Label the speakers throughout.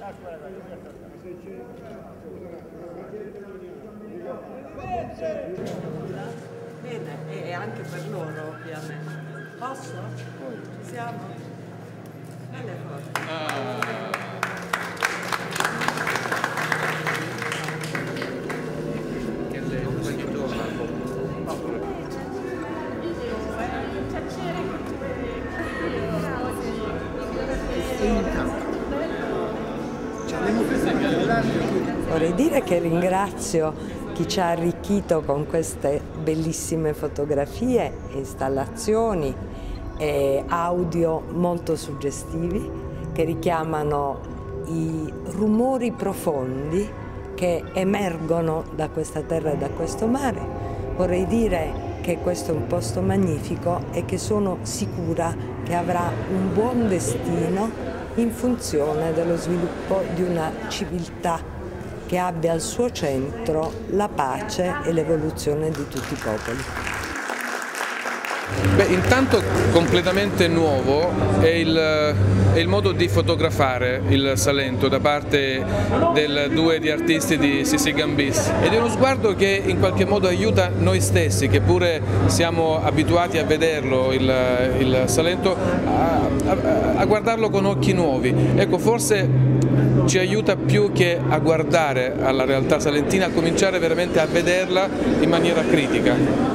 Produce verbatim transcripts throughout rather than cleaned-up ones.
Speaker 1: Bene, e anche per loro ovviamente. Posso? Siamo? Belle foto. Ah.
Speaker 2: Vorrei dire che ringrazio chi ci ha arricchito con queste bellissime fotografie, installazioni e audio molto suggestivi che richiamano i rumori profondi che emergono da questa terra e da questo mare. Vorrei dire che questo è un posto magnifico e che sono sicura che avrà un buon destino in funzione dello sviluppo di una civiltà che abbia al suo centro la pace e l'evoluzione di tutti i popoli.
Speaker 3: Beh, intanto completamente nuovo è il, è il modo di fotografare il Salento da parte del duo di artisti di Sissi Gambis, ed è uno sguardo che in qualche modo aiuta noi stessi, che pure siamo abituati a vederlo il, il Salento, a, a, a guardarlo con occhi nuovi. Ecco, forse ci aiuta più che a guardare alla realtà salentina, a cominciare veramente a vederla in maniera critica.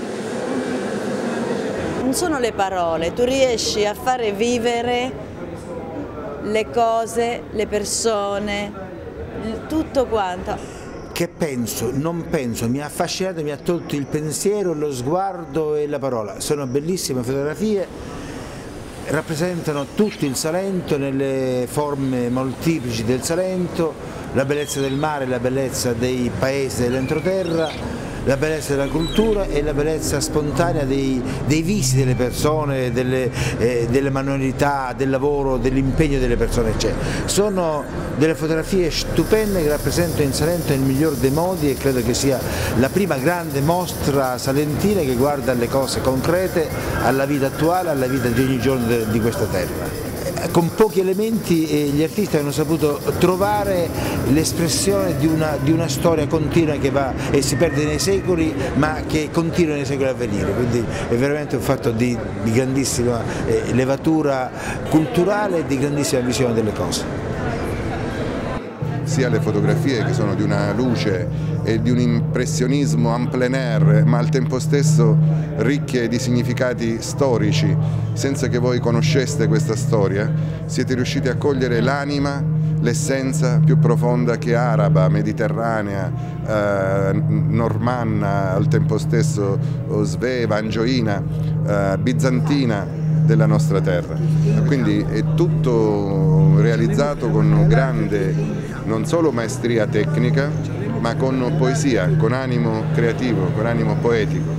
Speaker 1: Non sono le parole, tu riesci a fare vivere le cose, le persone, tutto quanto.
Speaker 4: Che penso, non penso, mi ha affascinato, mi ha tolto il pensiero, lo sguardo e la parola. Sono bellissime fotografie, rappresentano tutto il Salento nelle forme molteplici del Salento, la bellezza del mare, la bellezza dei paesi dell'entroterra, la bellezza della cultura e la bellezza spontanea dei, dei visi delle persone, delle, eh, delle manualità, del lavoro, dell'impegno delle persone. C'è. Sono delle fotografie stupende che rappresentano in Salento nel miglior dei modi, e credo che sia la prima grande mostra salentina che guarda alle cose concrete, alla vita attuale, alla vita di ogni giorno de, di questa terra. Con pochi elementi eh, gli artisti hanno saputo trovare l'espressione di una, di una storia continua che va e si perde nei secoli, ma che continua nei secoli a venire, quindi è veramente un fatto di, di grandissima eh, levatura culturale e di grandissima visione delle cose.
Speaker 5: Sia le fotografie, che sono di una luce e di un impressionismo en plein air, ma al tempo stesso ricche di significati storici, senza che voi conosceste questa storia, siete riusciti a cogliere l'anima, l'essenza più profonda che è araba, mediterranea, eh, normanna, al tempo stesso sveva, angioina, eh, bizantina della nostra terra. Quindi è tutto realizzato con grande, non solo maestria tecnica, ma con poesia, con animo creativo, con animo poetico.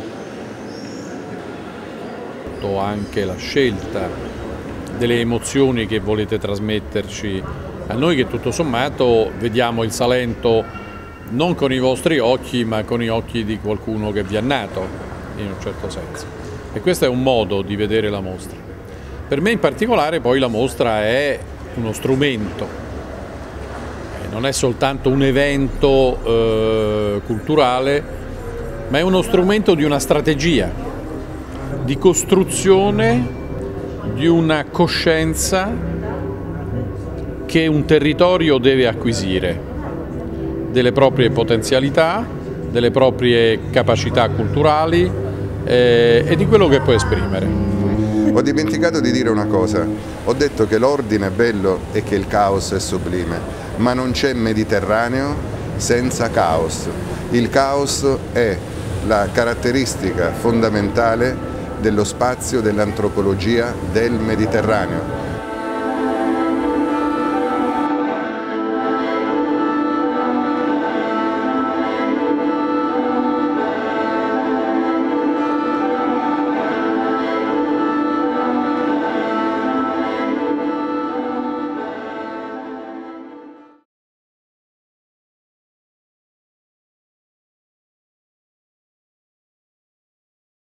Speaker 6: Anche la scelta delle emozioni che volete trasmetterci a noi, che tutto sommato vediamo il Salento non con i vostri occhi, ma con gli occhi di qualcuno che vi è nato, in un certo senso. E questo è un modo di vedere la mostra. Per me in particolare poi la mostra è uno strumento, non è soltanto un evento eh, culturale, ma è uno strumento di una strategia, di costruzione di una coscienza che un territorio deve acquisire, delle proprie potenzialità, delle proprie capacità culturali eh, e di quello che può esprimere.
Speaker 5: Ho dimenticato di dire una cosa, ho detto che l'ordine è bello e che il caos è sublime, ma non c'è Mediterraneo senza caos. Il caos è la caratteristica fondamentale dello spazio dell'antropologia del Mediterraneo.